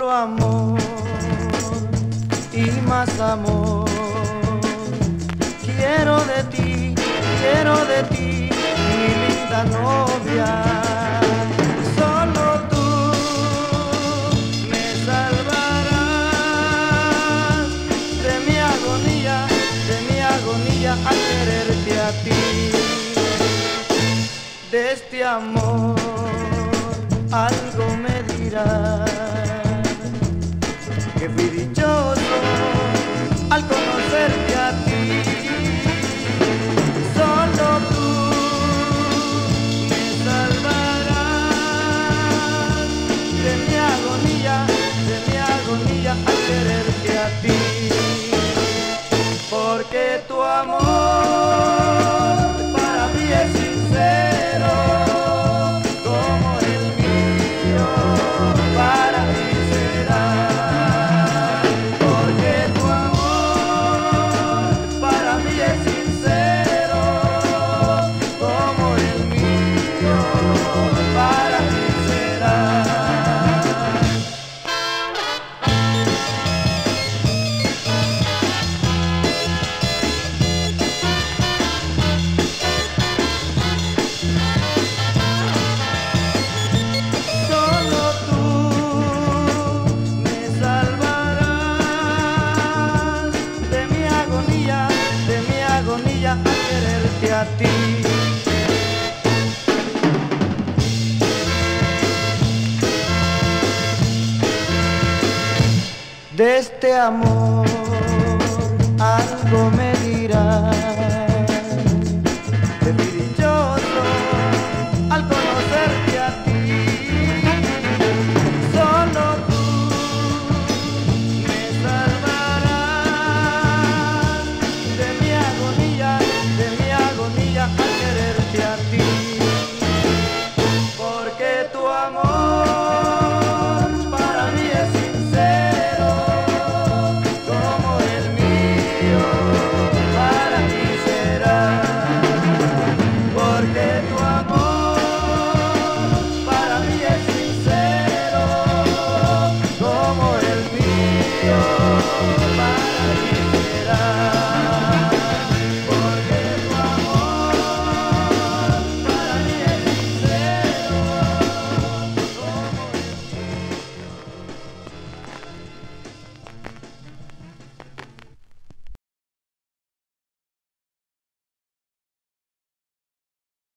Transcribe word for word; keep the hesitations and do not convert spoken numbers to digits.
amor y más amor. Quiero de ti, quiero de ti, mi linda novia. Solo tú me salvarás de mi agonía, de mi agonía al quererte a ti. De este amor algo me dirás, que fui dichoso al conocerte a ti. Solo tú me salvarás de mi agonía, de mi agonía al quererte a ti. Porque tu amor para mí es sincero, como el mío para ti será. Porque tu amor para mí es sincero, como el mío para ti será. A quererte a ti. De este amor algo me